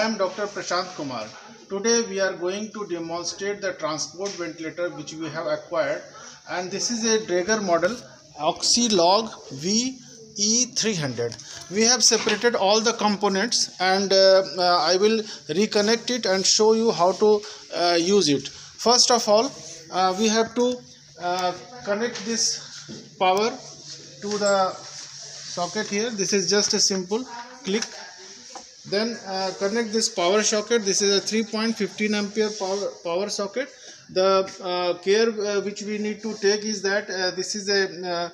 am Dr. Prashant Kumar. Today we are going to demonstrate the transport ventilator which we have acquired, and this is a Draeger model Oxylog VE300. We have separated all the components, and I will reconnect it and show you how to use it. First of all, we have to connect this power to the socket here. This is just a simple click. Then connect this power socket. This is a 3.15 ampere power socket. The care which we need to take is that this is a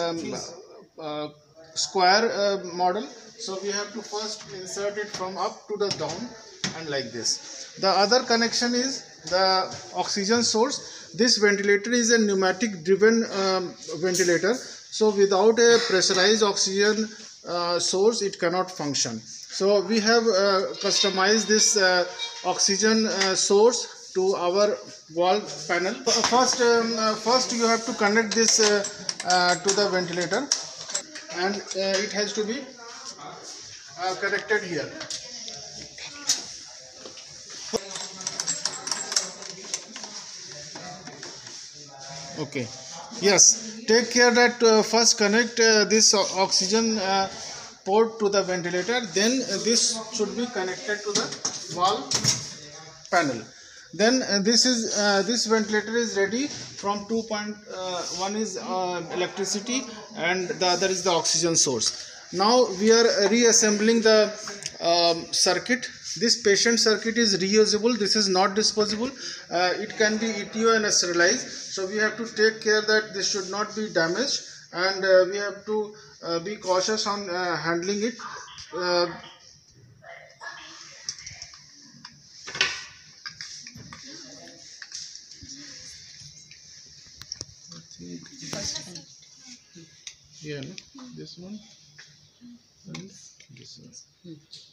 square model, so we have to first insert it from up to the down, and like this. The other connection is the oxygen source. This ventilator is a pneumatic driven ventilator, so without a pressurized oxygen source it cannot function. So we have customized this oxygen source to our wall panel. First you have to connect this to the ventilator, and it has to be connected here. Okay, yes, take care that first connect this oxygen port to the ventilator, then this should be connected to the wall panel. Then this ventilator is ready from one is electricity and the other is the oxygen source. Now we are reassembling the circuit. This patient circuit is reusable. This is not disposable. It can be ETO and sterilized, so we have to take care that this should not be damaged, and we have to be cautious on handling it. Yeah, no? This one and this one.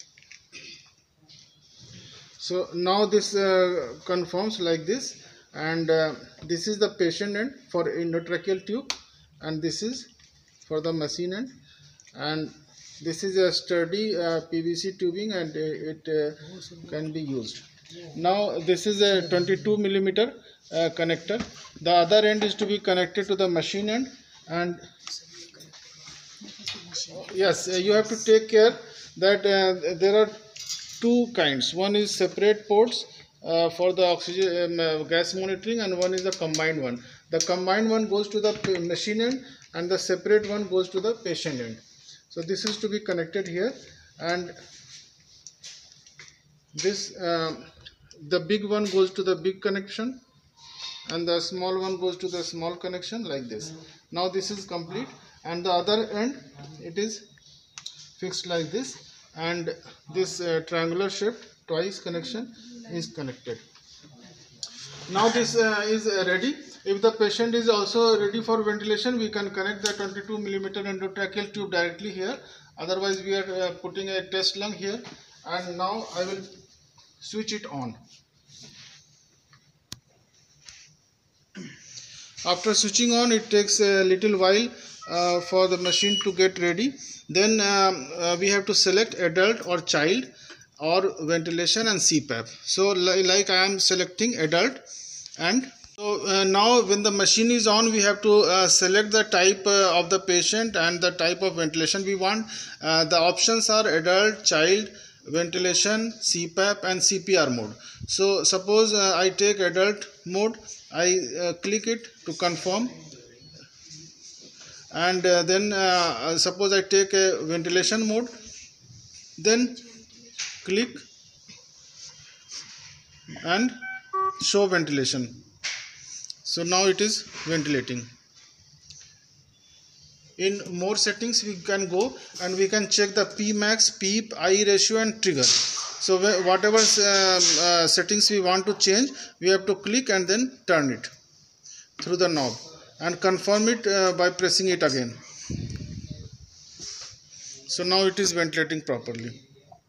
So now this conforms like this, and this is the patient end for endotracheal tube, and this is for the machine end, and this is a sturdy PVC tubing, and it can be used. Now this is a 22 millimeter connector. The other end is to be connected to the machine end, and yes, you have to take care that there are two kinds. One is separate ports for the oxygen gas monitoring, and one is the combined one. The combined one goes to the machine end, and the separate one goes to the patient end. So this is to be connected here, and this the big one goes to the big connection, and the small one goes to the small connection, like this. Now this is complete, and the other end it is fixed like this, and this triangular shaped twice connection is connected. Now this is ready. If the patient is also ready for ventilation, we can connect the 22 millimeter endotracheal tube directly here. Otherwise we are putting a test lung here, and now I will switch it on. After switching on, it takes a little while for the machine to get ready. Then we have to select adult or child, or ventilation and CPAP. So like I am selecting adult, and so now when the machine is on, we have to select the type of the patient and the type of ventilation we want. The options are adult, child, ventilation, CPAP and CPR mode. So suppose I take adult mode, I click it to confirm, and then suppose I take a ventilation mode, then click and show ventilation. So now it is ventilating. In more settings we can go, and we can check the Pmax, PEEP, I ratio and trigger. So whatever settings we want to change, we have to click and then turn it through the knob, and confirm it by pressing it again. So now it is ventilating properly.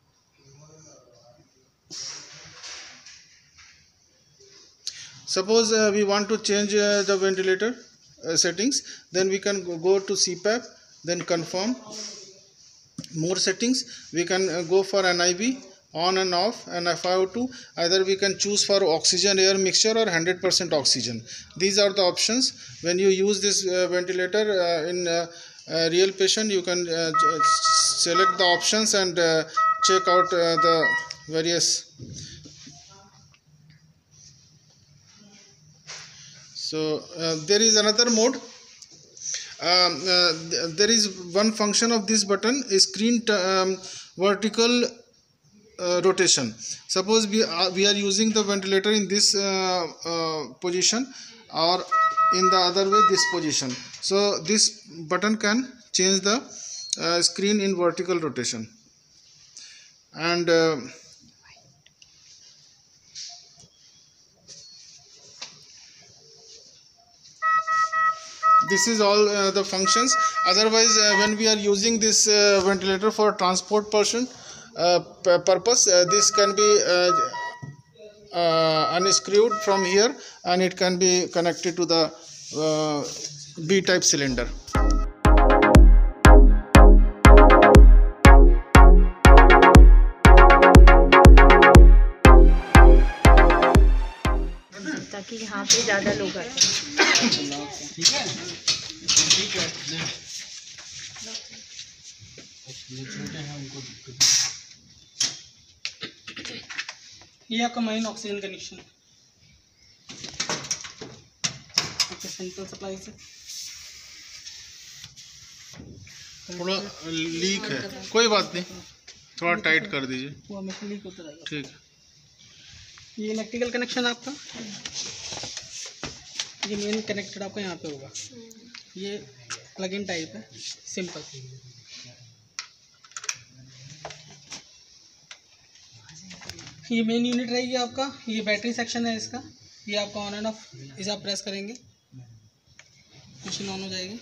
Suppose we want to change the ventilator settings, then we can go to CPAP, then confirm. More settings, we can go for NIV, on and off, and FiO2 either we can choose for oxygen air mixture or 100% oxygen. These are the options. When you use this ventilator in real patient, you can select the options and check out the various. So there is another mode. There is one function of this button is screen vertical rotation. Suppose we are using the ventilator in this position, or in the other way, this position. So this button can change the screen in vertical rotation. And this is all the functions. Otherwise, when we are using this ventilator for transport purpose, this can be unscrewed from here, and it can be connected to the B-type cylinder. ताकि यहाँ पे ज़्यादा लोग आते हैं। ठीक है, ठीक है। ये आपका मेन ऑक्सीजन कनेक्शन आपके सेंट्रल सप्लाई से। थोड़ा लीक है, कोई बात नहीं, थोड़ा टाइट कर दीजिए। वो हमेशा लीक होता रहेगा। ठीक है। ये इलेक्ट्रिकल कनेक्शन आपका, ये मेन कनेक्टेड आपका यहाँ पे होगा। ये प्लग इन टाइप है, सिंपल। ये मेन यूनिट रहेगी आपका। ये बैटरी सेक्शन है इसका। ये आपका ऑन एंड ऑफ, इसे आप प्रेस करेंगे मशीन ऑन हो जाएगी।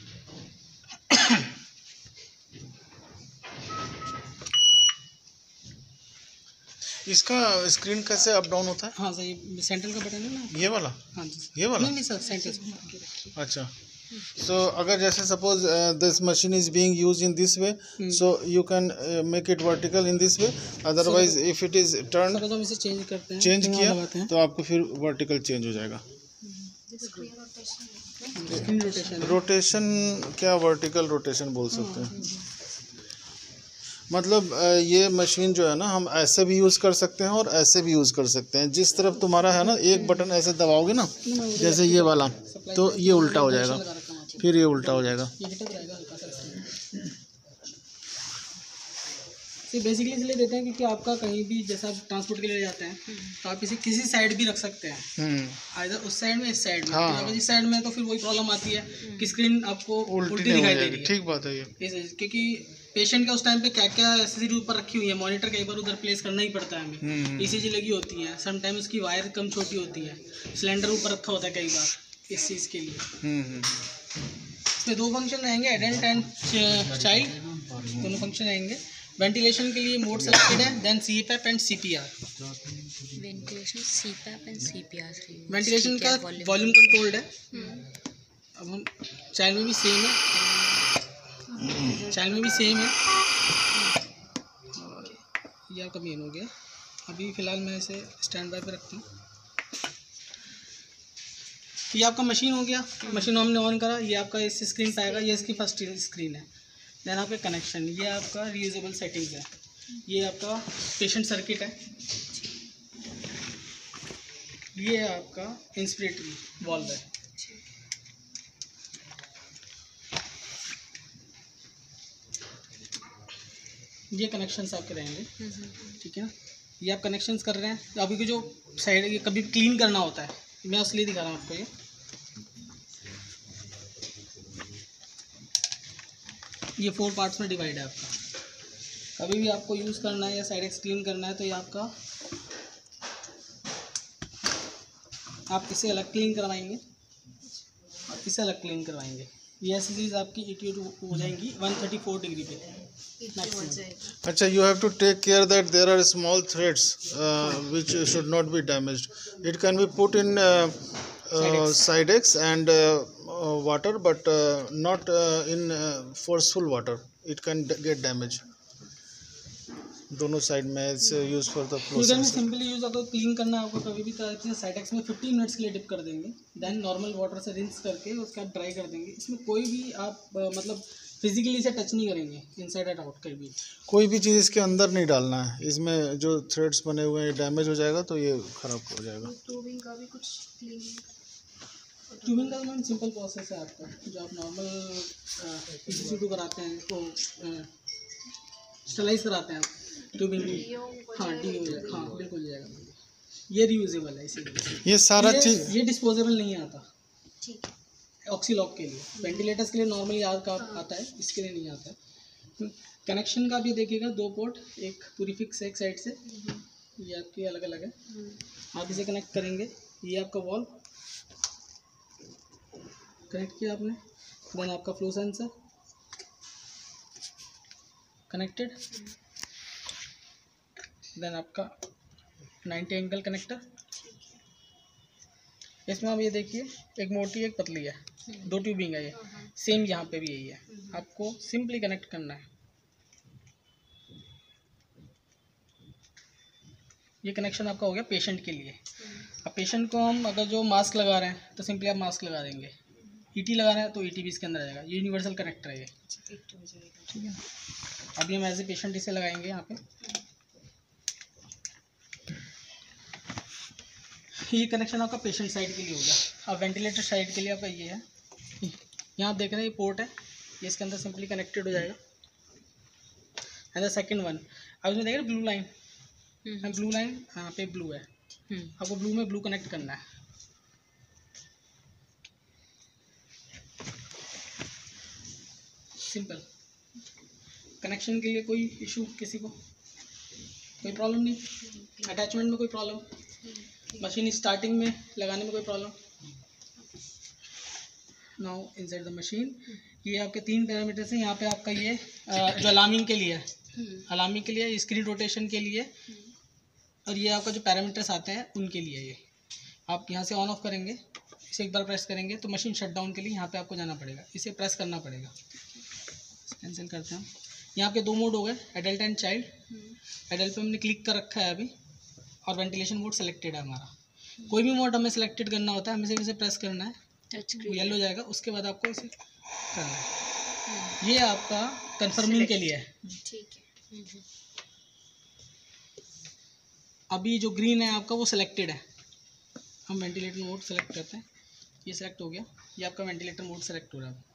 इसका स्क्रीन कैसे अप डाउन होता है? हाँ सर, ये सेंट्रल का बटन है ना, ये वाला? हाँ जी। ये वाला? नहीं सर, सेंट्रल। अच्छा। So अगर जैसे suppose this machine is being used in this way, so you can make it vertical in this way. Otherwise if it is turned, तो हम इसे चेंज करते हैं, चेंज किया तो आपको फिर वर्टिकल चेंज हो जाएगा। रोटेशन क्या वर्टिकल रोटेशन बोल सकते हैं? मतलब ये मशीन जो है ना, हम ऐसे भी यूज़ कर सकते हैं और ऐसे भी यूज़ कर सकते हैं। जिस तरफ तुम्हारा है ना, एक बटन ऐसे दबाओगे ना, जैसे ये वाला, तो ये उल्टा हो जाएगा, फिर ये उल्टा हो जाएगा। ये बेसिकली इसलिए देते हैं क्योंकि आपका कहीं भी जैसा आप ट्रांसपोर्ट के लिए जाते हैं तो आप इसे किसी साइड भी रख सकते हैं, आइदर उस साइड में, इस साइड में। हाँ। तो अगर इस साइड में है तो फिर वही प्रॉब्लम आती है कि स्क्रीन आपको उल्टी दिखाई दे रही है। ठीक बात है ये। क्योंकि पेशेंट का उस टाइम पे क्या क्या एसेसरी ऊपर रखी हुई है, मॉनिटर कई बार उधर प्लेस करना ही पड़ता है हमें। ईसीजी लगी होती है, समटाइम उसकी वायर कम छोटी होती है, सिलेंडर ऊपर रखा होता है कई बार इस चीज़ के लिए। इसमें दो फंक्शन रहेंगे, एडल्ट एंड चाइल्ड, दोनों फंक्शन रहेंगे। वेंटिलेशन के लिए मोड सेलेक्टेड है, then CPAP and CPR। Ventilation CPAP and CPR। Ventilation का वॉल्यूम कंट्रोल्ड है। अब हम चाइल्ड में भी सेम है, चाइल्ड में भी सेम है। ये आपका मेन हो गया। अभी फ़िलहाल मैं इसे स्टैंड बाय पे रखता हूँ। ये आपका मशीन हो गया, मशीन हमने ऑन करा, ये आपका इस स्क्रीन पे आएगा, ये इसकी फर्स्ट स्क्रीन है। देन आपके कनेक्शन, ये आपका रीयूजेबल सेटिंग्स है, ये आपका पेशेंट सर्किट है, ये आपका इंस्पिरेटरी वॉल्व है। ये कनेक्शंस आपके रहेंगे, ठीक है ना। ये आप कनेक्शंस कर रहे हैं। अभी को जो साइड ये कभी क्लीन करना होता है, मैं उसलिए दिखा रहा हूँ आपको। ये 4 पार्ट्स में डिवाइड है आपका। कभी भी आपको यूज़ करना है या साइड एक्स क्लीन करना है तो ये आपका, आप इसे अलग क्लीन करवाएंगे और इसे अलग क्लीन करवाएंगे। ये ऐसी चीज़ आपकी 82 हो जाएंगी 134 डिग्री पे। अच्छा, you have to take care that there are small threads which should not be damaged. It can be put in Sidex and water, but not in forceful water. It can get damaged. दोनों side में use for the flow fusion में sensor. Simply use अगर clean करना है आपको कभी भी तो साइटेक्स में 15 मिनट्स के लिए डिप कर देंगे, देन नॉर्मल वाटर से रिंस करके उसका ड्राई कर देंगे। इसमें कोई भी आप मतलब फिजिकली इसे टच नहीं करेंगे इनसाइड एंड आउट कहीं भी। कोई भी चीज़ इसके अंदर नहीं डालना है, इसमें जो थ्रेड्स बने हुए हैं डैमेज हो जाएगा तो ये खराब हो जाएगा। ट्यूबिंग का भी कुछ क्लीनिंग? ट्यूबिंग का मैम सिंपल प्रोसेस है आपका, जो आप नॉर्मल PCC2 कराते हैं तो स्टरलाइज कराते हैं आप ट्यूबिंग भी। हाँ डी हो जाएगा, हाँ बिल्कुल जाएगा। ये रीयूजेबल है इसीलिए। ये सारा चीज़ ये डिस्पोजेबल नहीं आता ठीक है। ऑक्सीलॉक के लिए, वेंटिलेटर्स के लिए नॉर्मली का आता है, इसके लिए नहीं आता है। कनेक्शन का भी देखिएगा, 2 पोर्ट, एक पूरी फिक्स है एक साइड से, ये आपकी अलग अलग है। आप इसे कनेक्ट करेंगे, ये आपका वॉल कनेक्ट किया आपने, देन आपका फ्लो सेंसर कनेक्टेड, देन आपका 90 एंगल कनेक्टर। इसमें आप ये देखिए, एक मोटी एक पतली है, 2 ट्यूबिंग है ये, सेम यहाँ पे भी यही है। आपको सिंपली कनेक्ट करना है। ये कनेक्शन आपका हो गया पेशेंट के लिए। अब पेशेंट को हम अगर जो मास्क लगा रहे हैं तो सिंपली आप मास्क लगा देंगे, ईटी लगा रहे हैं तो ईटी भी इसके अंदर आ जाएगा। यूनिवर्सल कनेक्टर है ये, ठीक है। अभी हम एज ए पेशेंट इसे लगाएंगे यहाँ पे। ये कनेक्शन आपका पेशेंट साइड के लिए हो गया। अब वेंटिलेटर साइड के लिए आपका ये है, यहाँ आप देख रहे हैं ये पोर्ट है, ये इसके अंदर सिंपली कनेक्टेड हो जाएगा। एंड द सेकंड वन, अब इसमें देख रहे ब्लू लाइन, ब्लू लाइन यहाँ पे ब्लू है, आपको ब्लू में ब्लू कनेक्ट करना है। सिंपल कनेक्शन के लिए कोई इशू किसी को, कोई प्रॉब्लम नहीं, अटैचमेंट में कोई प्रॉब्लम, मशीन स्टार्टिंग में लगाने में कोई problem. Now inside the machine, ये आपके 3 पैरामीटर्स हैं। यहाँ पे आपका ये जो अलार्मिंग के लिए है, अलार्मिंग के लिए, स्क्रीन रोटेशन के लिए, और ये आपका जो पैरामीटर्स आते हैं उनके लिए। ये आप यहाँ से ऑन ऑफ करेंगे, इसे एक बार प्रेस करेंगे तो मशीन शट डाउन के लिए यहाँ पे आपको जाना पड़ेगा, इसे प्रेस करना पड़ेगा। कैंसिल करते हैं। यहाँ पे 2 मोड हो गए, एडल्ट एंड चाइल्ड। एडल्ट पे हमने क्लिक कर रखा है अभी, और वेंटिलेशन मोड सेलेक्टेड है हमारा। कोई भी मोड हमें सेलेक्टेड करना होता है, हमें इसे प्रेस करना है, वो येलो हो जाएगा, उसके बाद आपको इसे करना है। ये आपका कंफर्मिंग के लिए है, ठीक है। अभी जो ग्रीन है आपका वो सिलेक्टेड है। हम वेंटिलेटर मोड सेलेक्ट करते हैं, ये सेलेक्ट हो गया, ये आपका वेंटिलेटर मोड सेलेक्ट हो रहा है।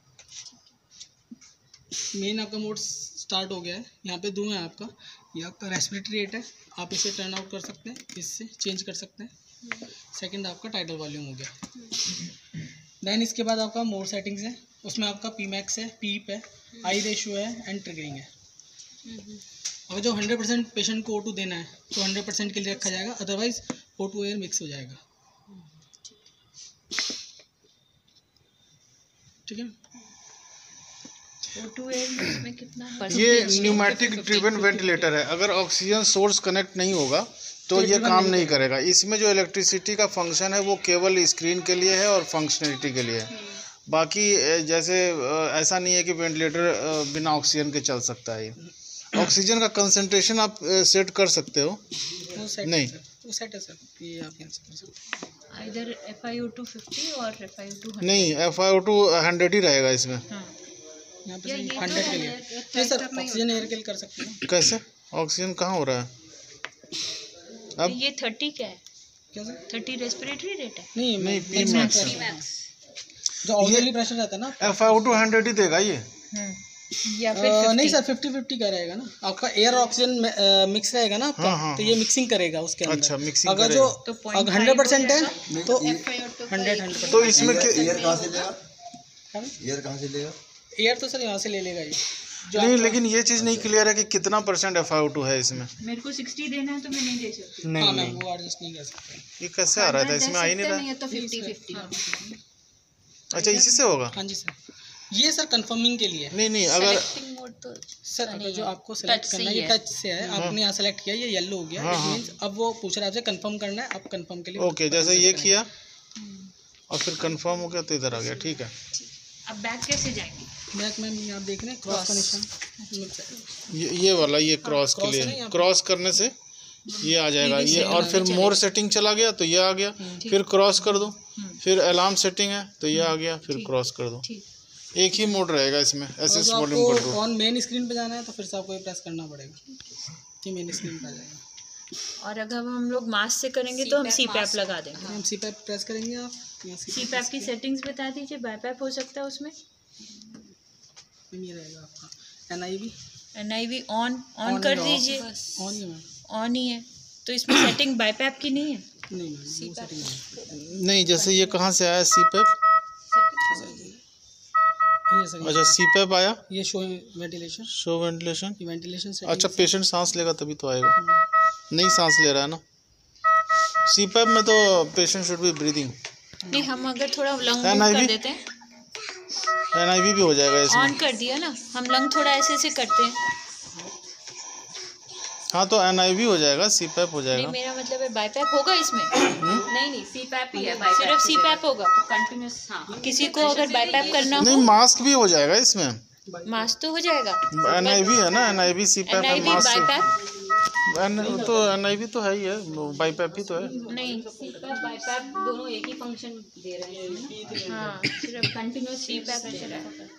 मेन आपका मोड स्टार्ट हो गया है। यहाँ पे 2 है आपका, ये आपका रेस्पिरेटरी रेट है, आप इसे टर्न आउट कर सकते हैं, इससे चेंज कर सकते हैं। सेकंड आपका टाइडल वॉल्यूम हो गया। देन इसके बाद आपका मोड सेटिंग्स है, उसमें आपका पीमैक्स है, पीप है, आई रेशियो है एंड ट्रिगरिंग है। अगर जो 100% पेशेंट को O2 देना है तो 100% के लिए रखा जाएगा, अदरवाइज O2 एयर मिक्स हो जाएगा, ठीक है। O2 एयर में कितना? ये न्यूमेटिक ड्रिवन वेंटिलेटर है, अगर ऑक्सीजन सोर्स कनेक्ट नहीं होगा तो ये काम नहीं करेगा। इसमें जो इलेक्ट्रिसिटी का फंक्शन है वो केवल स्क्रीन के लिए है और फंक्शनलिटी के लिए है। बाकी जैसे ऐसा नहीं है कि वेंटिलेटर बिना ऑक्सीजन के चल सकता है। ये ऑक्सीजन का कंसंट्रेशन आप सेट कर सकते हो, नहीं वो सेट है सर, ये आप यहाँ से कर सकते हैं। इधर FiO2 50 और FiO2 100। नहीं, FiO2 100 ही रहेगा इसमें। यहाँ पे 100 के लिए, नहीं सर ऑक्सीजन एयर के लिए कर सकते हैं। कैसे ऑक्सीजन कहाँ हो रहा है अब? ये 30 क्या है? क्या सर? 30 रेस्पिरेटरी रेट है? नहीं नहीं, Pmax Pmax। जो ऑक्सीजन प्रेशर रहता है ना, FiO2 100 ही देगा ये। या फिर 50? नहीं सर 50-50 का रहेगा ना, आपका एयर ऑक्सीजन मिक्स रहेगा ना आपका। हाँ, तो ये मिक्सिंग करेगा उसके अंदर। अच्छा, मिक्सिंग अगर करेगा। जो तो अगर 100% है तो FiO2 100 तो इसमें एयर कहाँ से लेगा? एयर कहाँ से लेगा? एयर तो सर यहाँ से ले लेगा ये जो नहीं, लेकिन ये चीज़ नहीं क्लियर है कि कितना % FiO2 है इसमें। मेरे को 60 देना है तो मैं नहीं दे सकती। हाँ नहीं मैम नहीं, वो एडजस्ट नहीं कर सकते। ये कैसे आ रहा था, इसमें आ ही नहीं रहा। नहीं है तो 50-50। अच्छा, इसी से होगा। हाँ जी सर, ये सर कंफर्मिंग के लिए। नहीं नहीं, अगर सेलेक्टिंग मोड तो सर अगर जो आपको सेलेक्ट करना है ये टच से है, आपने यहाँ सेलेक्ट किया, ये येलो हो गया, हाँ, इट मींस अब वो पूछ रहा है आपसे कंफर्म करना है, आप कंफर्म के लिए ओके, जैसे ये किया और फिर कंफर्म हो गया तो इधर आ गया, ठीक है। अब बैक कैसे जाएंगे? बैक में भी आप देख रहे हैं क्रॉस कनेक्शन, ये वाला, ये क्रॉस के लिए, क्रॉस करने से ये आ जाएगा ये, और फिर मोर सेटिंग चला गया तो ये आ गया, फिर क्रॉस कर दो, फिर अलार्म सेटिंग है तो ये आ गया, फिर क्रॉस कर दो। एक ही मोड रहेगा इसमें, S S volume control. On main screen पे जाना है तो फिर से आपको ये प्रेस करना पड़ेगा कि मेन स्क्रीन पे आ जाएगा। और अगर हम लोग मास से करेंगे तो हम CPAP लगा देंगे। हम CPAP प्रेस करेंगे, आप CPAP की सेटिंग्स बता दीजिए, BiPAP हो सकता है उसमें। ये रहेगा आपका NIV ऑन कर दीजिए। ऑन ही है, ऑन ही है तो इसमें सेटिंग BiPAP की नहीं है। नहीं नहीं, जैसे ये कहाँ से आया CPAP? अच्छा, CPAP आया, ये शो वेंटिलेशन, वेंटिलेशन अच्छा, पेशेंट सांस लेगा तभी तो आएगा, नहीं सांस ले रहा है ना। CPAP में तो पेशेंट शुड बी ब्रीदिंग। नहीं, हम अगर थोड़ा लंग कर देते हैं, NIV भी हो जाएगा इसमें। ऑन कर दिया ना, हम लंग थोड़ा ऐसे करते हैं, हाँ तो NIV हो जाएगा, CPAP हो जाएगा। नहीं, मेरा मतलब है BiPAP होगा इसमें। नहीं CPAP ही है, सिर्फ CPAP होगा कंटिन्यूस। हाँ, किसी को अगर BiPAP करना नहीं, हो, मास्क भी हो जाएगा इसमें, मास्क तो हो जाएगा। NIV है ना, NIV CPAP है, NIV मास्क BiPAP तो NIV तो है ही है, BiPAP ही तो है। नहीं, CPAP BiPAP दोनों एक ही फंक्शन दे रहे हैं। हाँ, सिर्फ कंटिन्यूस CPAP दे रहा है।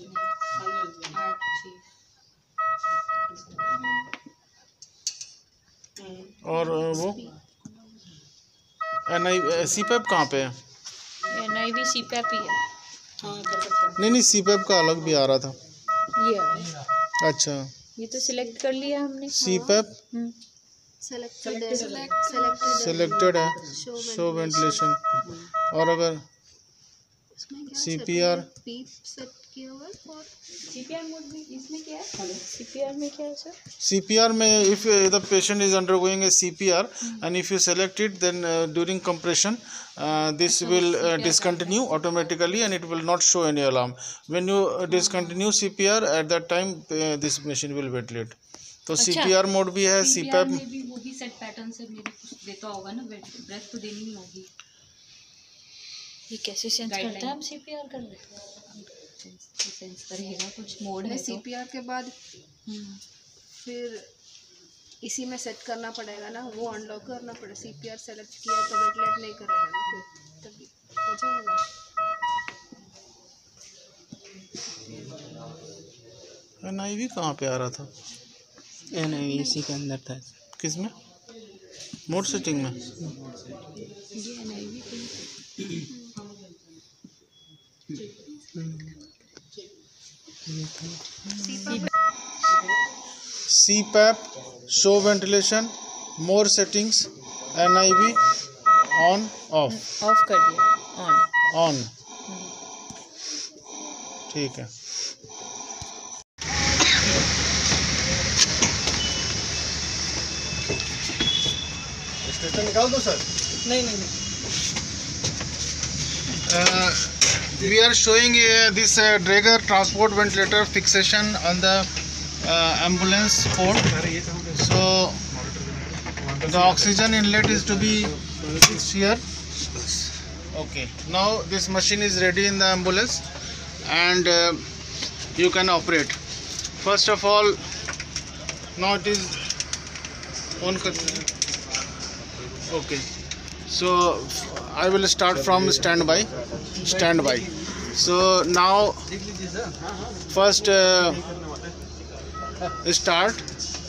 और वो CPAP कहाँ पे है? NIV CPAP ही है। नहीं, CPAP का अलग भी आ रहा था। ये है। अच्छा, ये तो सिलेक्ट कर लिया हमने। CPAP सेलेक्टेड है, शो वेंटिलेशन। और अगर CPR CPR मोड में इसमें क्या है? CPR में क्या है सर? CPR में if the patient is undergoing a CPR and if you select it, then during compression this will discontinue automatically and it will not show any alarm. When you discontinue CPR, at that time this machine will ventilate. तो CPR mode भी है, CPAP में भी वो भी set pattern से मेरे कुछ देता होगा ना, ब्रेथ तो देनी ही होगी। ये कैसे सेंस करता है? हम CPR कर रहे हैं, सेंस करेगा कुछ मोड है तो। CPR के बाद फिर इसी में सेट करना पड़ेगा ना, वो अनलॉक करना पड़ेगा। CPR सेलेक्ट किया तो वेंटिलेट नहीं करेगा ना, फिर तभी हो जाएगा। NIV कहाँ पे आ रहा था? NIV इसी के अंदर था। किस में? मोड सेटिंग में। CPAP, show ventilation, more settings, NIV, on, off, off कर दिया, on, ठीक है। स्टेशन निकाल दो सर। नहीं We are showing this Draeger transport ventilator fixation on the ambulance port. So the oxygen inlet is to be here. Okay, now this machine is ready in the ambulance and you can operate. First of all, now it is on. Okay, so I will start from standby. So now first start,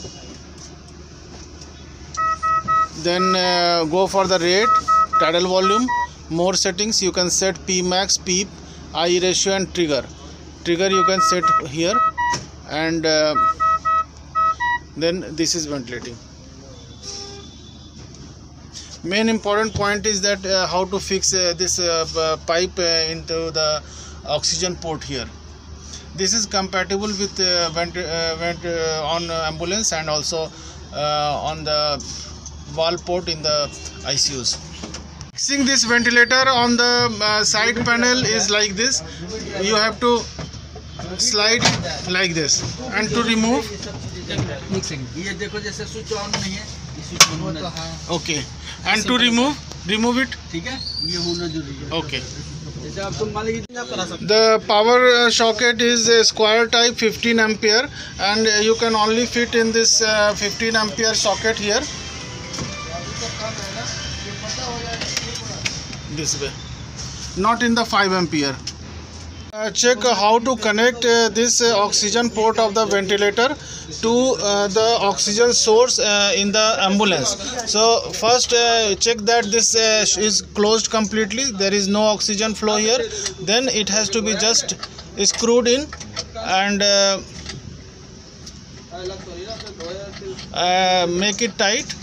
then go for the rate, tidal volume, more settings. You can set P max, PEEP, I ratio and trigger you can set here, and then this is ventilating. Main important point is that how to fix this pipe into the oxygen port here. This is compatible with on ambulance and also on the wall port in the ICUs. Fixing this ventilator on the side panel is like this. You have to slide like this, and to remove, ये देखो जैसे switch on नहीं है, okay, and to remove it, ठीक है, ये होना जरूरी है। okay. जैसे आपको मान लीजिए आप करा सकते The power socket is a square type 15 ampere, and you can only fit in this 15 ampere socket here, this way, not in the 5 ampere. Check how to connect this oxygen port of the ventilator to the oxygen source in the ambulance. So first check that this is closed completely, there is no oxygen flow here. Then it has to be just screwed in and make it tight,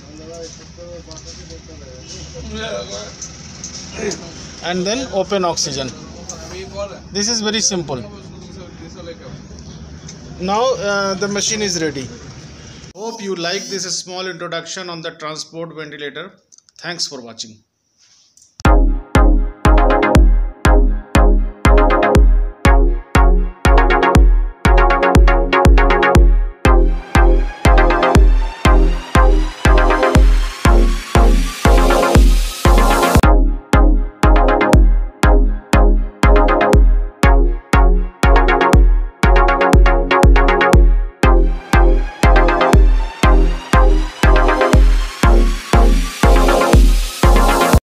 and then open oxygen. This is very simple. Now the machine is ready. Hope you like this small introduction on the transport ventilator. Thanks for watching.